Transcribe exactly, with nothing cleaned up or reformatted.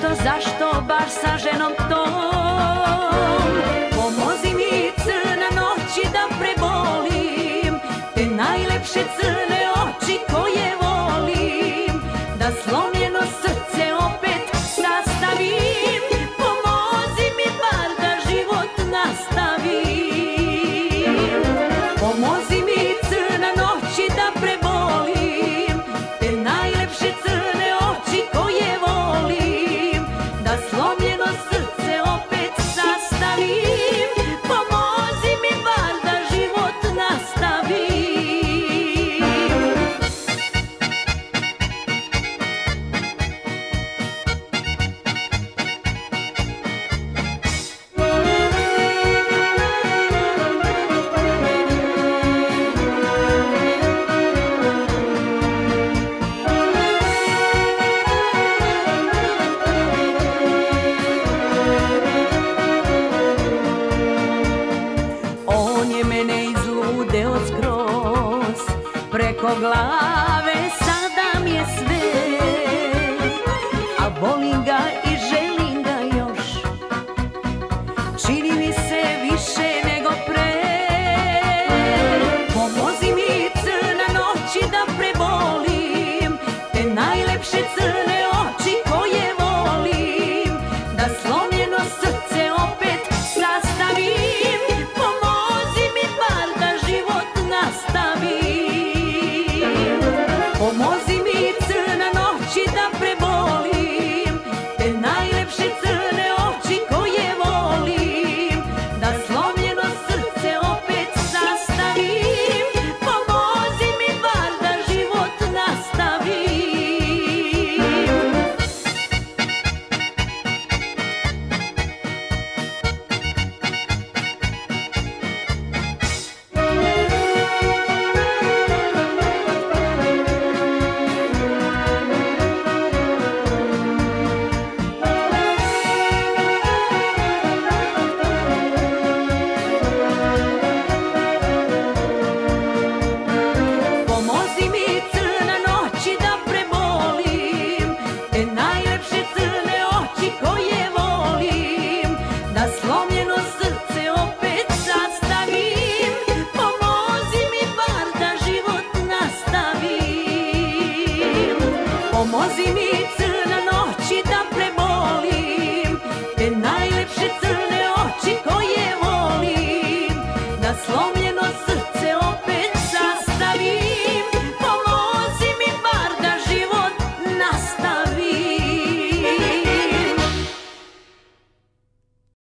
zašto baš sa ženom tom? Pomozi mi crna noći da prebolim te najlepše crne oči koje volim, da slomljeno srce opet sastavim. Pomozi mi bar da život nastavim. Pomozi mi crna noći da prebolim te najlepše crne oči koje volim, da slomljeno srce opet sastavim. Pomozi mi bar da život nastavim. On je mene izludeo skroz, preko glave sada mi je sve, a volim ga i želim ga još, čini mi se više nego pre. Pomozi mi crna noći da prebolim te najlepše crne oči koje volim, da slomljeno srce opet sastavim. Pomozi mi bar da život nastavim. Pomozi mi crna noći da prebolim te najlepše crne oči koje volim, da slomljeno srce opet sastavim. Pomozi mi bar da život nastavim. Pomozi mi crna noći da prebolim te najlepše crne oči koje volim, da slomljeno srce opet sastavim. Pomozi mi bar da život nastavim. Pomozi mi crna noći da prebolim te najlepše crne oči koje volim, da slomljeno